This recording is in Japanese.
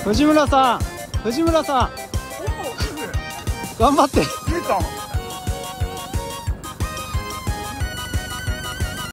藤村さん、頑張って。 見えた。